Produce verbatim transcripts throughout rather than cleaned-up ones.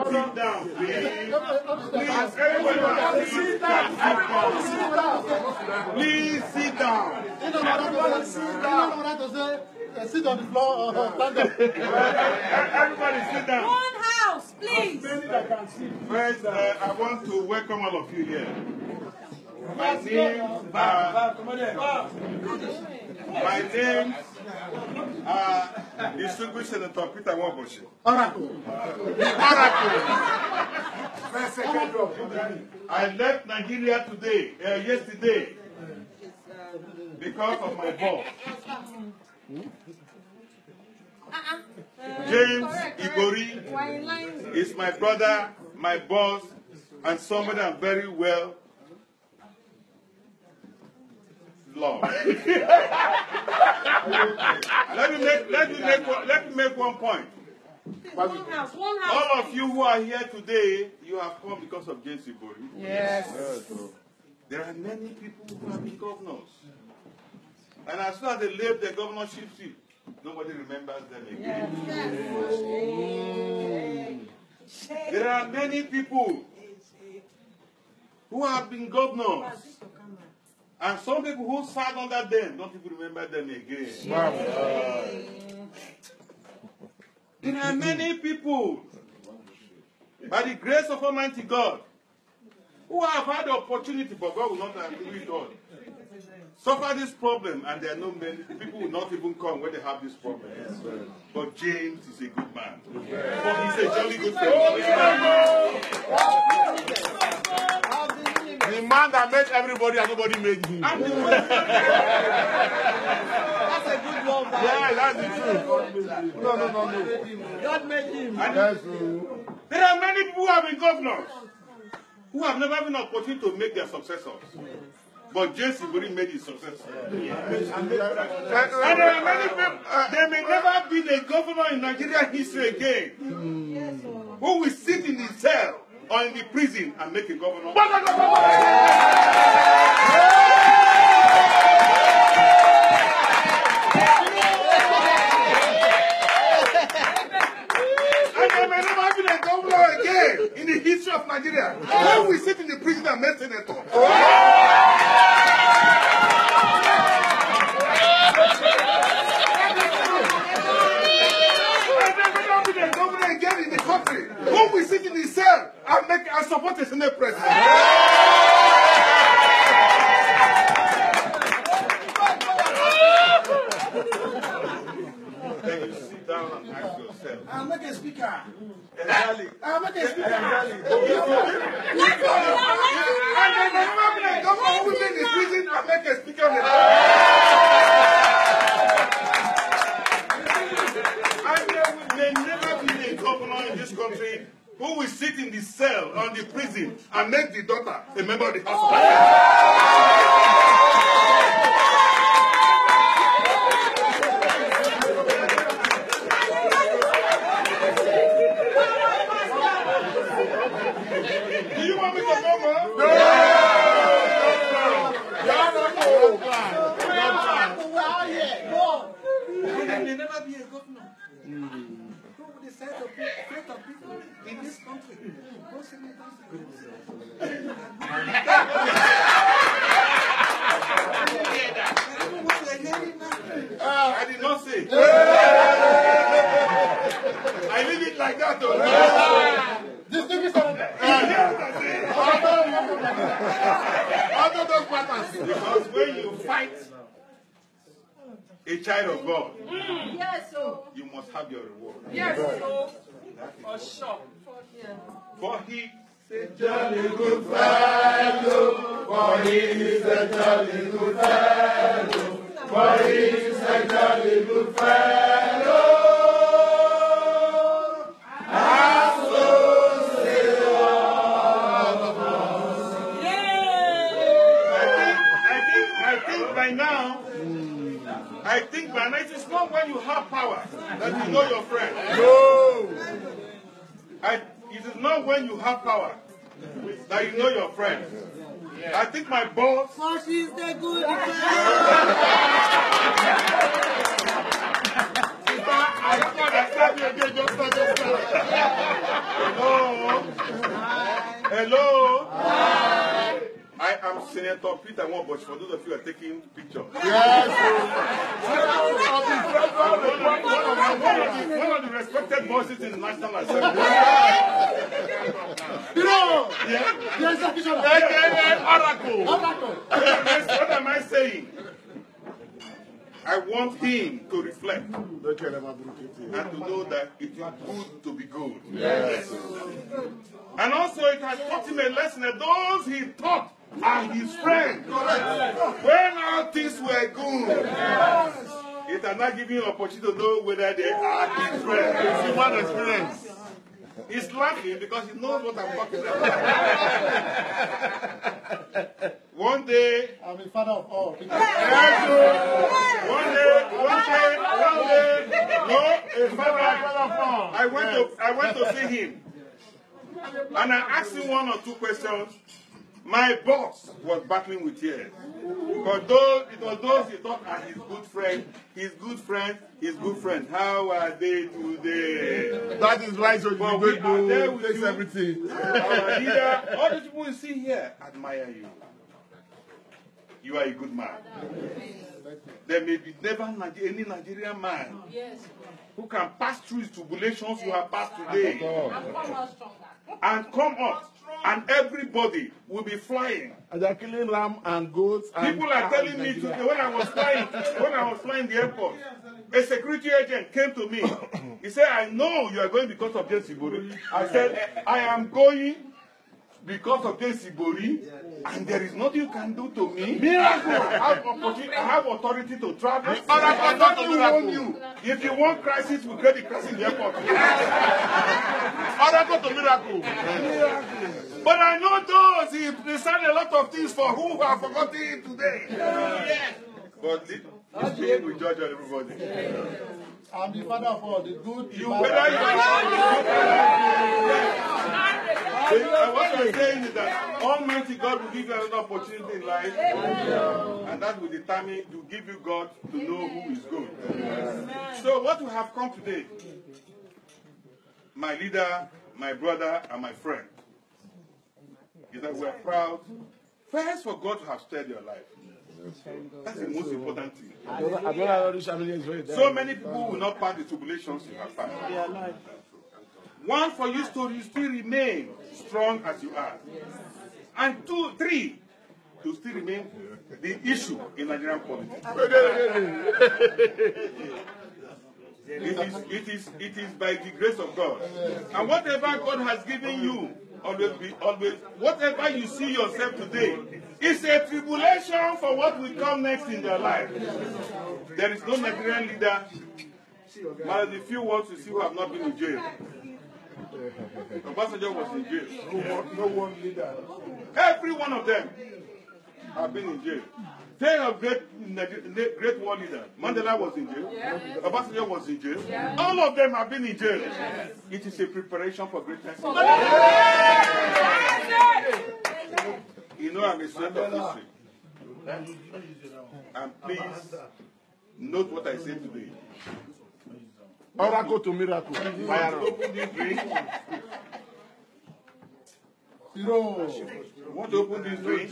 Sit down, please. Please, everybody, sit down. Please sit down. Everybody sit down. Sit on the floor or stand up. Everybody sit down. One house, please. First, uh, I want to welcome all of you here. My name, uh, my name, uh, Distinguished Senator Peter Waboshi. Oracle. I left Nigeria today, uh, yesterday, because of my boss. James Ibori is my brother, my boss, and somebody I'm very well loved. let me make let me make one, let me make one point. One house, one house. All of you who are here today, you have come because of James Ibori. Yes. Yes. There are many people who have been governors. And as soon as they leave the governorship seat, nobody remembers them again. Yes. There are many people who have been governors. And some people who sat under them don't even remember them again. Wow. Uh, there are many people, by the grace of Almighty God, who have had the opportunity, but God will not agree with all. Suffer this problem, and there are no many people will not even come when they have this problem. Yes, but James is a good man. Yes. But he's a jolly good fellow. The man that made everybody and nobody made him. That's a good one. Yeah, that's the truth. No, no, no, no. God made him. Yes. There are many people who have been governors who have never been opportunity to make their successors. But James Ibori made his successor. Yes. And there are many people, uh, there may never be a governor in Nigerian history again mm. who will sit in the cell or in the prison and make a governor. And there may never be a governor again in the history of Nigeria who will sit in the prison and make senator. Again in the country, who will sit in the cell and make and support a Senate president? Then you sit down and ask yourself. I'll make a speaker. Exactly. I'll make a speaker. And then the government who will sit in prison and make a speaker. And there may never be a governor in this country who will sit in the cell or in the prison and make the daughter a member of the House of Assembly. Do you want me to go more? No! There may never be a governor who will decide to put fate of people in this country. Go senators. I did not say. I leave it like that though. This thing is on. Because when you fight a child of God, Mm. Yes, so. you must have your reward. Yes, so. For sure. For he said, Jolly good fellow, for he is a jolly good fellow, for he is a jolly good fellow. As those say all of us. I think, I think by now, I think by now it is not when you have power that you know your friend. No. I, it is not when you have power that you know your friend. Yeah. I think my boss. For she's the good I don't understand you again, just not just now. No. Hello. Hi. I am Senator Peter Womboch, for those of you who are taking pictures. Yes. one, of the, one of the respected voices in the National Assembly. You know, Yeah. yes, official. Oracle. Oracle. What am I saying? I want him to reflect and to know that it is good to be good. Yes. And also it has taught him a lesson that those he taught are his friends. When all things were good, it has not given him opportunity to know whether they are his friends. It's human experience. He's laughing because he knows what I'm talking about. One day, I'm a father of all. one day, one day, one day, no, a father of all. I went to, I went to see him, and I asked him one or two questions. My boss was battling with tears. But those, it was those he thought are his good friend, his good friend, his good friend. How are they today? That is why so you But go we are there to with face you. everything. Our leader, all the people you see here admire you. You are a good man. There may be never any Nigerian man who can pass through his tribulations you have passed today and come up. And everybody will be flying. And they're killing lamb and goats. And people are telling me today, when I was flying, when I was flying the airport, a security agent came to me. He said, I know you are going because of James Ibori. I said, I am going because of James Ibori, and there is nothing you can do to me. Miracle! I have, opportunity, I have authority to travel. I don't warn you. If you want crisis, we create the crisis in the airport. Oracle to miracle. But I know those, he decided a lot of things for who have forgotten him today. Yes. But this thing will judge everybody. I'm the father of all, the good, You whether you are what I'm saying is that Almighty God will give you another opportunity in life, and that will determine to give you God to know who is good. So what we have come today, my leader, my brother, and my friend, is that we are proud, first for God to have spared your life. That's the most important thing. So many people will not pass the tribulations you have passed. One, for you to still remain strong as you are. And two, three, to still remain the issue in Nigerian politics. It is, it is, it is by the grace of God. And whatever God has given you, always be, always, whatever you see yourself today, is a tribulation for what will come next in their life. There is no Nigerian leader, but the few ones you see who have not been in jail. Ambassador was in jail. No one, no one leader. Every one of them have been in jail. Ten of great, great world leaders. Mandela was in jail. Yeah. Ambassador was in jail. Yeah. All of them have been in jail. Yes. It is a preparation for greatness. Yeah. You know, I'm a student of history. And please note what I say today. Oracle to miracle. Fire open this drink. Zero. Want to open this drink?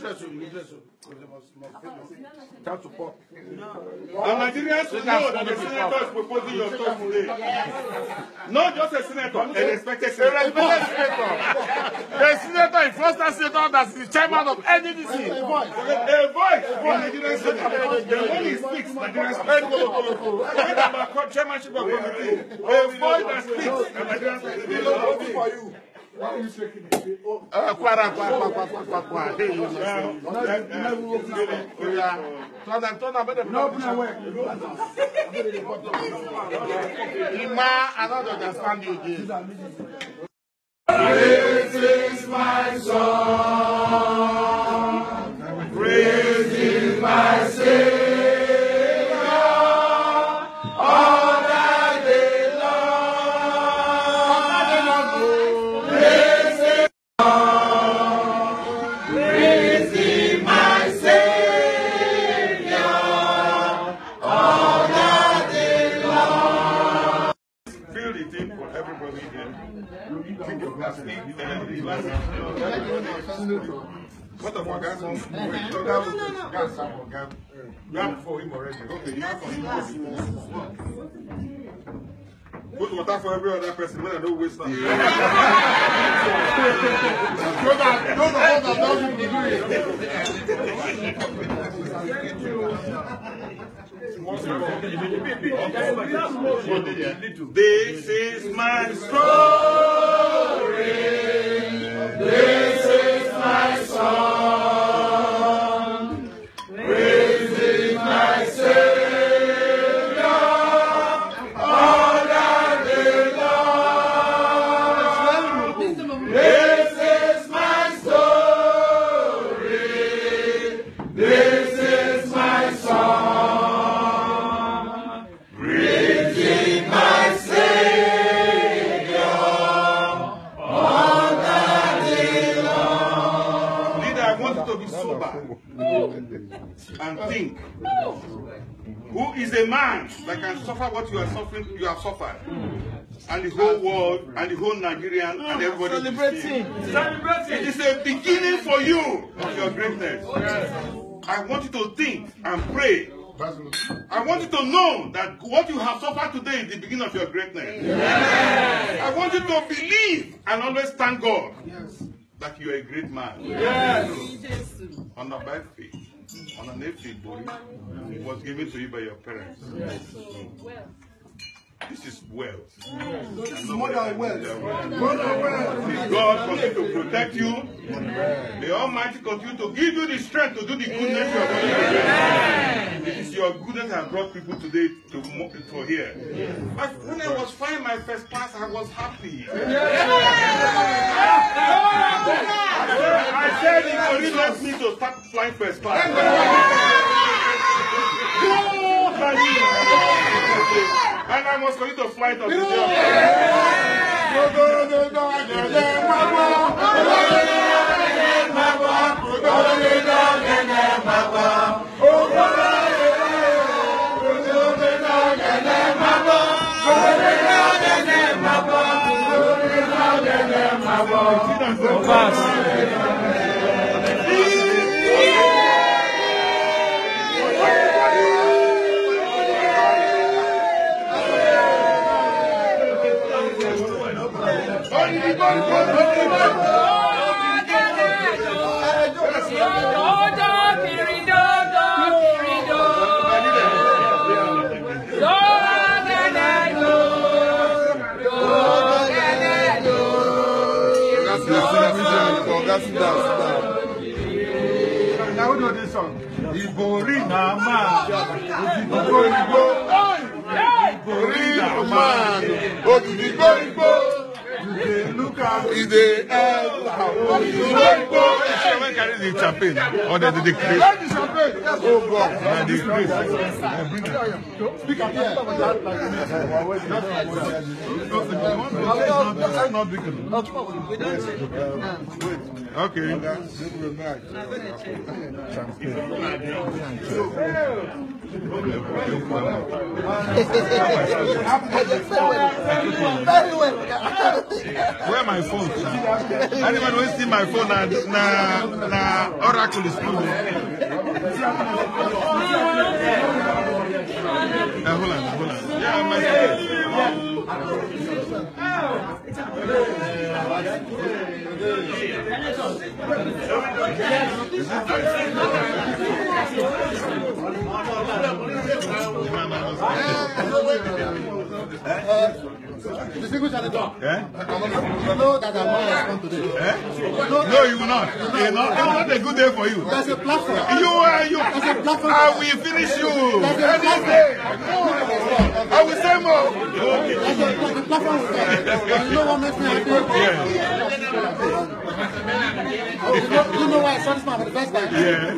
Time to pop. The Nigerians know that the senator is proposing your toast today. Not just a senator, a respected senator. A respected senator. The senator is first senator that is the chairman of N D C. A voice. A voice for Nigerian senator. The one he speaks, Nigerian speaks. When about chairmanship of committee, a voice that speaks, and Nigerian speaks. For you. Why are you shaking it? Uh, kwara, kwara, kwara, kwara, kwara. Hey, you know. Ima, I don't understand you again. Praise is my song. Praise is my Savior. All that day long. Praise is Praise is my Savior. All that day long. Feel the thing for everybody here. What of gas? No, no, no. Gas, gas. You have for him already. Okay, you have for him. Put water for every other person when I don't waste time. This is my story. This is my song. Praising my Savior all the day long. This is my story. This is my song. Praising my Savior all the day long. Leader, I want you to be sober and think. Who is a man that can suffer what you are suffering, you have suffered? And the whole world, and the whole Nigerian, and everybody celebrating. It is a beginning for you of your greatness. I want you to think and pray. I want you to know that what you have suffered today is the beginning of your greatness. Yes. I want you to believe and always thank God that you are a great man. Yes. On the by faith, on an Ibori, was given to you by your parents. Yes. This is wealth. This is more than wealth. May God continue to protect you. May Almighty continue to give you the strength to do the goodness you are doing. It is your goodness that brought people today to, to here. But when I was flying my first class, I was happy. I said it only left me to start flying first class. And I was going to fly to the job. Now we know this song. Ibori Nama. Ibori Nama. Look at is the when carry the champagne or the the cream. Oh God, the cream. Speak up here. Not big enough. Okay. Where my phone? Anyone will see my phone na na na Oracle is blue. Now hold on, hold on. Yeah, my Distinguished senator, eh? You know that I'm not responding today. Eh? No, you will not. It's not, not a good day for you. There's a platform. You are you. There's a platform. I will finish you. There's a platform. I will say more. Okay. There's a platform. You know what makes me happy? Yeah. You know, you know why I saw this man for the first time? Yeah.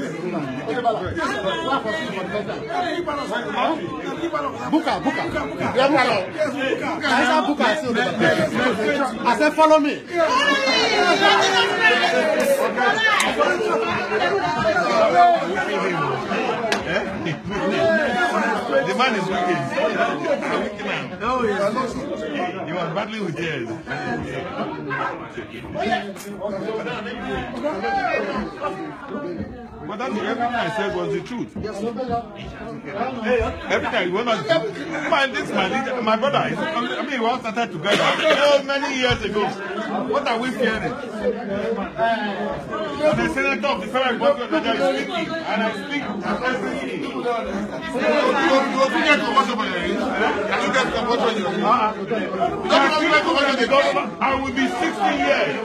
Buka, Buka. Yeah, Buka. I said Buka. I said follow me. The man is wicked. Wicked man. Oh, yes. He was battling with tears. But that's everything I said was the truth. Every time you went on, my, this my leader, my brother, I mean, we all started together so many years ago. What are we fearing? And the senator of the federal republic of Nigeria is speaking, and I speak everything. You will get conversion on your age. Can you get conversion on your age? I will be sixty years.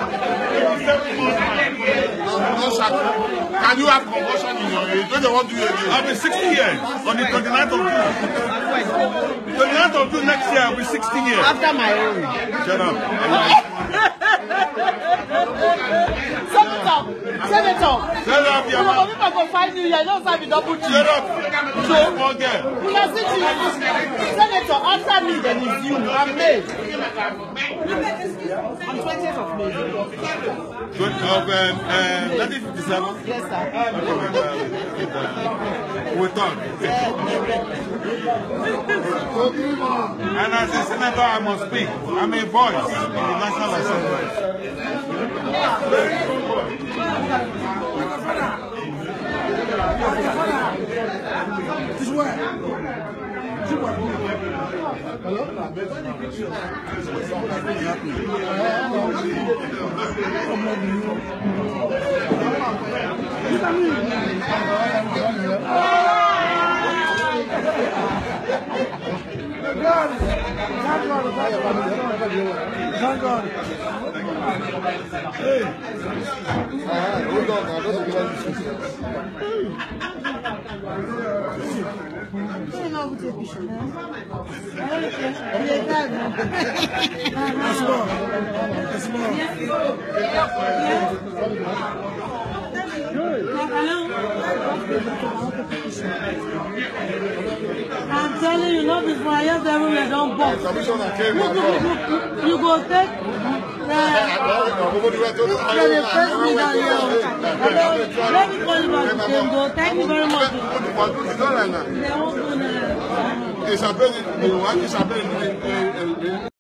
Can you have conversion in your age? Don't you want to do it again? I'll be sixty years on the twenty-ninth of June. twenty-ninth of June next year, I'll be sixty years. After my own. Shut up. Senator, Senator. Shut up, your man. People go find you, I don't have a double G. Shut up. So, forget. We can see you. Senator, after me, then it's you. I'm May. I'm twentieth of May. twentieth of um, uh, nineteen fifty-seven? Yes, sir. We talk. And as a senator, I must speak. I'm a voice in the National Assembly. This way. This way. Hello? Thank God. Hey. Hold on, I don't give us this. That's more. That's more. I'm telling you, not before I have everywhere don't box. You go take the first medallion. Let me call you back again, though. Thank you very much. They won't do that.